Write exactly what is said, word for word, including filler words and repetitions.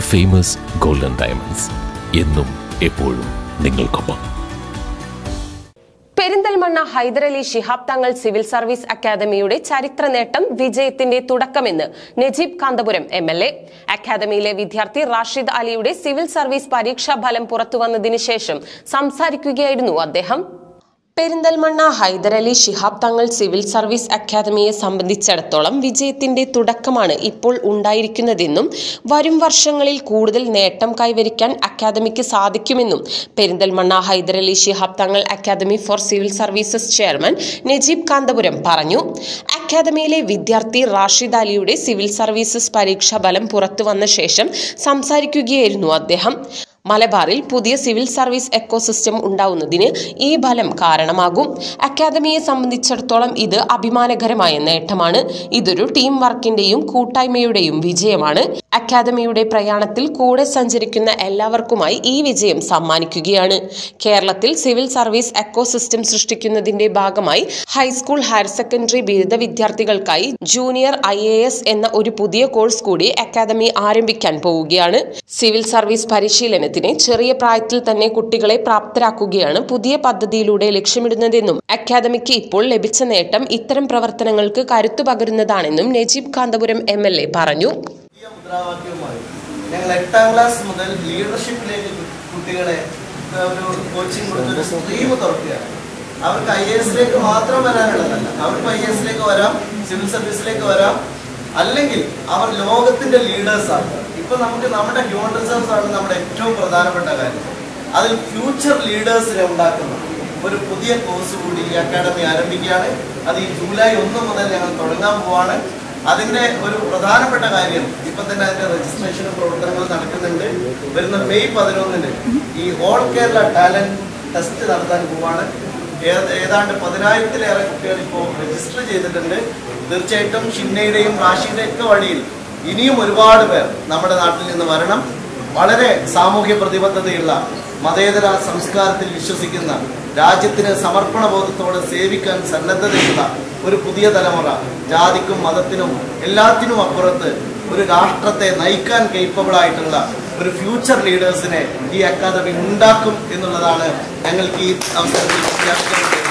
Famous golden diamonds എന്നും എപ്പോഴും നിങ്ങൾക്കൊപ്പം. പെരിന്തൽമണ്ണ ഹൈദരലി ശിഹാബ് തങ്ങൾ സിവിൽ സർവീസ് അക്കാദമിയുടെ ചരിത്ര നേട്ടം വിജയത്തിന്റെ തുടക്കമെന്ന് Najeeb Kanthapuram M L A. അക്കാദമിയിലെ വിദ്യാർത്ഥി റാഷിദ് അലിയുടെ സിവിൽ സർവീസ് പരീക്ഷാ ഫലം പുറത്തുവന്നതിന് ശേഷം സംസാരിക്കുകയായിരുന്നു അദ്ദേഹം. പെരിന്തൽമണ്ണ ഹൈദരലി ശിഹാബ് തങ്ങൾ സിവിൽ സർവീസ് അക്കാദമിയെ സംബന്ധിച്ചിടത്തോളം വിജയത്തിന്റെ തുടക്കമാണ് ഇപ്പോൾ ഉണ്ടായിരിക്കുന്നതെന്നും വരും വർഷങ്ങളിൽ കൂടുതൽ നേട്ടം കൈവരിക്കാൻ അക്കാദമിക്ക് സാധിക്കുമെന്നും Perinthalmanna Hyderali Shihab Thangal academy for civil services chairman Najeeb Kanthapuram പറഞ്ഞു. അക്കാദമിയിലെ വിദ്യാർത്ഥി റാഷിദ് അലിയുടെ സിവിൽ സർവീസസ് പരീക്ഷാ ഫലം പുറത്തുവന്ന ശേഷം സംസാരിക്കുകയായിരുന്നു അദ്ദേഹം. മലബാറിൽ പുതിയ സിവിൽ സർവീസ് എക്കോസിസ്റ്റം ഉണ്ടാവുന്നതിന് ഈ ഫലം കാരണമാകും. അക്കാദമിയെ സംബന്ധിച്ചിടത്തോളം ഇത് അഭിമാനകരമായ നേട്ടമാണ്. ഇതൊരു ടീം വർക്കിന്റെയും കൂട്ടായ്മയുടെയും വിജയമാണ്. അക്കാദമിയുടെ പ്രയാണത്തിൽ കൂടെ സഞ്ചരിക്കുന്ന എല്ലാവർക്കുമായി ഈ വിജയം സമ്മാനിക്കുകയാണ്. കേരളത്തിൽ സിവിൽ സർവീസ് എക്കോസിസ്റ്റം സൃഷ്ടിക്കുന്നതിന്റെ ഭാഗമായി ഹൈസ്കൂൾ, ഹയർ സെക്കൻഡറി ബിരുദ വിദ്യാർത്ഥികൾക്കായി ജൂനിയർ ഐ എ എസ് എന്ന ഒരു പുതിയ കോഴ്സ് കൂടി അക്കാദമി ആരംഭിക്കാൻ പോവുകയാണ്. സിവിൽ സർവീസ് പരിശീലനത്തിന് ചെറിയ പ്രായത്തിൽ തന്നെ കുട്ടികളെ പ്രാപ്തരാക്കുകയാണ് പുതിയ പദ്ധതിയിലൂടെ ലക്ഷ്യമിടുന്നതെന്നും അക്കാദമിക്ക് ഇപ്പോൾ ലഭിച്ച നേട്ടം ഇത്തരം പ്രവർത്തനങ്ങൾക്ക് കരുത്തു പകരുന്നതാണെന്നും Najeeb Kanthapuram M L A പറഞ്ഞു. ഞങ്ങൾ എട്ടാം ക്ലാസ് മുതൽ ലീഡർഷിപ്പിലേക്ക് കുട്ടികളെ ഒരു കോച്ചിങ് കൊടുത്തൊരു സ്ട്രീം തുറക്കുകയാണ്. അവർക്ക് ഐ എ എസിലേക്ക് മാത്രം വരാനുള്ളതല്ല, അവർക്ക് ഐ എ എസിലേക്ക് വരാം, സിവിൽ സർവീസിലേക്ക് വരാം, അല്ലെങ്കിൽ അവർ ലോകത്തിന്റെ ലീഡേഴ്സാണ്. ഇപ്പൊ നമുക്ക് നമ്മുടെ ഹ്യൂമൻ റിസോഴ്സ് ആണ് നമ്മുടെ ഏറ്റവും പ്രധാനപ്പെട്ട കാര്യം. അതിൽ ഫ്യൂച്ചർ ലീഡേഴ്സിനെ ഉണ്ടാക്കുന്ന ഒരു പുതിയ കോഴ്സ് കൂടി ഈ അക്കാദമി ആരംഭിക്കുകയാണ്. അത് ഈ ജൂലൈ ഒന്ന് മുതൽ ഞങ്ങൾ തുടങ്ങാൻ പോവാണ്. അതിന്റെ ഒരു പ്രധാനപ്പെട്ട കാര്യം ഇപ്പൊ തന്നെ അതിന്റെ രജിസ്ട്രേഷനും പ്രവർത്തനങ്ങൾ നടക്കുന്നുണ്ട്. വരുന്ന മെയ് പതിനൊന്നിന് ഈ ഓൾ കേരള ടാലന്റ് ടെസ്റ്റ് നടത്താൻ പോവാണ്. ഏതാണ്ട് പതിനായിരത്തിലേറെ കുട്ടികൾ ഇപ്പോൾ രജിസ്റ്റർ ചെയ്തിട്ടുണ്ട്. തീർച്ചയായിട്ടും ഷിന്നയുടെയും റാഷിയുടെയും ഒക്കെ വഴിയിൽ ഇനിയും ഒരുപാട് പേർ നമ്മുടെ നാട്ടിൽ നിന്ന് വരണം. വളരെ സാമൂഹ്യ പ്രതിബദ്ധതയുള്ള, മതേതര സംസ്കാരത്തിൽ വിശ്വസിക്കുന്ന, രാജ്യത്തിന് സമർപ്പണ ബോധത്തോടെ സേവിക്കാൻ സന്നദ്ധതയുള്ള ഒരു പുതിയ തലമുറ, ജാതിക്കും മതത്തിനും എല്ലാത്തിനും അപ്പുറത്ത് ഒരു രാഷ്ട്രത്തെ നയിക്കാൻ കേപ്പബിൾ ആയിട്ടുള്ള ഒരു ഫ്യൂച്ചർ ലീഡേഴ്സിനെ ഈ അക്കാദമി ഉണ്ടാക്കും എന്നുള്ളതാണ് ഞങ്ങൾക്ക് ഈ അവസരത്തിൽ